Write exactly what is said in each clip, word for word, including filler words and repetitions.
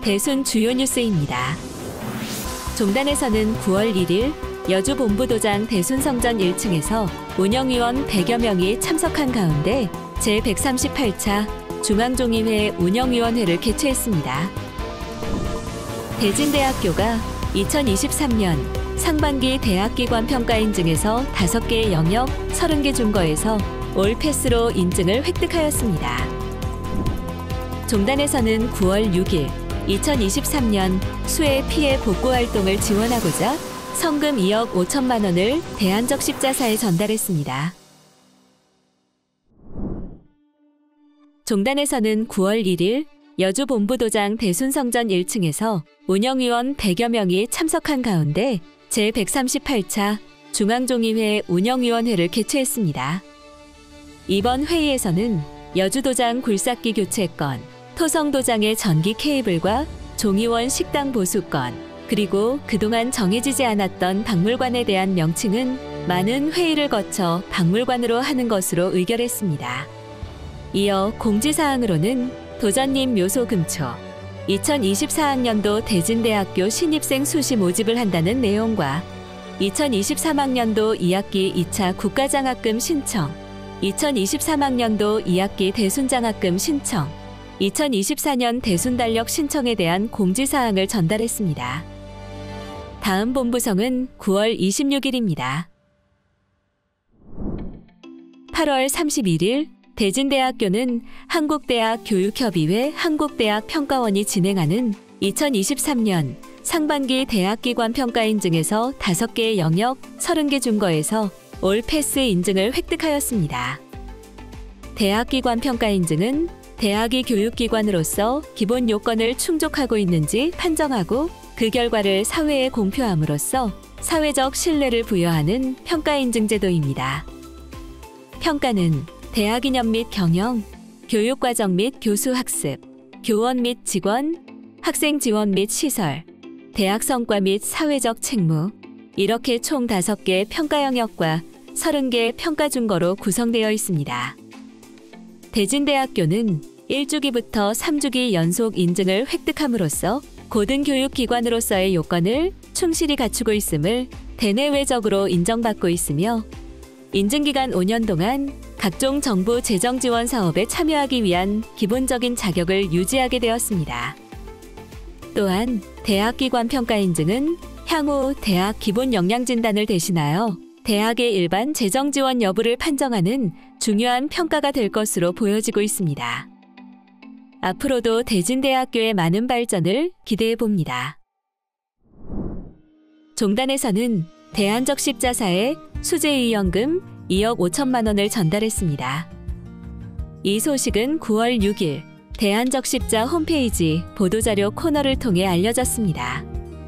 대순 주요 뉴스입니다. 종단에서는 구월 일일 여주 본부도장 대순성전 일 층에서 운영위원 백여 명이 참석한 가운데 제백삼십팔 차 중앙종의회 운영위원회를 개최했습니다. 대진대학교가 이천이십삼 년 상반기 대학기관 평가 인증에서 다섯 개의 영역 서른 개 준거에서 올 패스로 인증을 획득하였습니다. 종단에서는 구월 육일 이천이십삼 년 수해 피해 복구 활동을 지원하고자 성금 이억 오천만 원을 대한적십자사에 전달했습니다. 종단에서는 구월 일일 여주 본부도장 대순성전 일 층에서 운영위원 백여 명이 참석한 가운데 제백삼십팔 차 중앙종의회 운영위원회를 개최했습니다. 이번 회의에서는 여주도장 굴삭기 교체 건, 토성도장의 전기 케이블과 종의원 식당 보수 건, 그리고 그동안 정해지지 않았던 박물관에 대한 명칭은 많은 회의를 거쳐 박물관으로 하는 것으로 의결했습니다. 이어 공지사항으로는 도전님 묘소 금초, 이천이십사 학년도 대진대학교 신입생 수시 모집을 한다는 내용과 이천이십삼 학년도 이 학기 이 차 국가장학금 신청, 이천이십삼 학년도 이 학기 대순장학금 신청, 이천이십사 년 대순달력 신청에 대한 공지사항을 전달했습니다. 다음 본부성은 구월 이십육일입니다. 팔월 삼십일일 대진대학교는 한국대학 교육협의회 한국대학 평가원이 진행하는 이천이십삼 년 상반기 대학기관 평가 인증에서 다섯 개의 영역 서른 개 준거에서 올 패스 인증을 획득하였습니다. 대학기관 평가 인증은 대학이 교육기관으로서 기본 요건을 충족하고 있는지 판정하고 그 결과를 사회에 공표함으로써 사회적 신뢰를 부여하는 평가 인증 제도입니다. 평가는 대학 이념 및 경영, 교육과정 및 교수 학습, 교원 및 직원, 학생 지원 및 시설, 대학 성과 및 사회적 책무, 이렇게 총 다섯 개 평가 영역과 서른 개 평가 준거로 구성되어 있습니다. 대진대학교는 일 주기부터 삼 주기 연속 인증을 획득함으로써 고등교육기관으로서의 요건을 충실히 갖추고 있음을 대내외적으로 인정받고 있으며 인증기간 오 년 동안 각종 정부 재정 지원 사업에 참여하기 위한 기본적인 자격을 유지하게 되었습니다. 또한 대학기관 평가 인증은 향후 대학 기본 역량 진단을 대신하여 대학의 일반 재정 지원 여부를 판정하는 중요한 평가가 될 것으로 보여지고 있습니다. 앞으로도 대진대학교의 많은 발전을 기대해 봅니다. 종단에서는 대한적십자사에 수재의연금 이억 오천만 원을 전달했습니다. 이 소식은 구월 육일 대한적십자 홈페이지 보도자료 코너를 통해 알려졌습니다.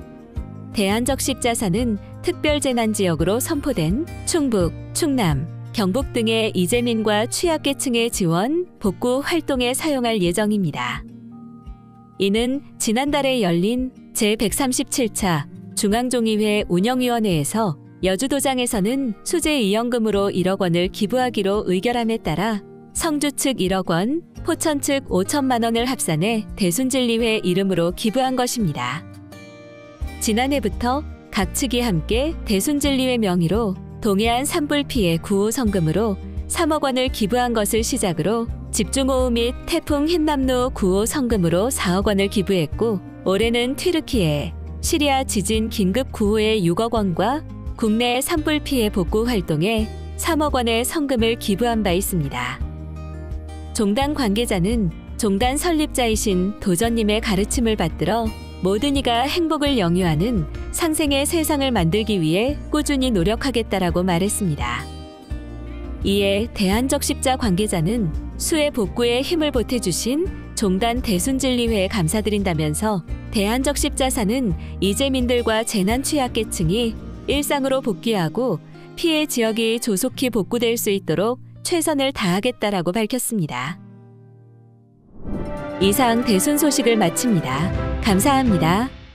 대한적십자사는 특별재난지역으로 선포된 충북, 충남, 경북 등의 이재민과 취약계층의 지원, 복구 활동에 사용할 예정입니다. 이는 지난달에 열린 제백삼십칠 차 중앙종의회 운영위원회에서 여주도장에서는 수재의연금으로 일억 원을 기부하기로 의결함에 따라 성주 측 일억 원, 포천 측 오천만 원을 합산해 대순진리회 이름으로 기부한 것입니다. 지난해부터 각 측이 함께 대순진리회 명의로 동해안 산불 피해 구호 성금으로 삼억 원을 기부한 것을 시작으로 집중호우 및 태풍 흰남노 구호 성금으로 사억 원을 기부했고 올해는 튀르키예, 시리아 지진 긴급 구호에 육억 원과 국내 산불 피해 복구 활동에 삼억 원의 성금을 기부한 바 있습니다. 종단 관계자는 종단 설립자이신 도전님의 가르침을 받들어 모든 이가 행복을 영유하는 상생의 세상을 만들기 위해 꾸준히 노력하겠다라고 말했습니다. 이에 대한적십자 관계자는 수해 복구에 힘을 보태주신 종단 대순진리회에 감사드린다면서 대한적십자사는 이재민들과 재난취약계층이 일상으로 복귀하고 피해 지역이 조속히 복구될 수 있도록 최선을 다하겠다라고 밝혔습니다. 이상 대순 소식을 마칩니다. 감사합니다.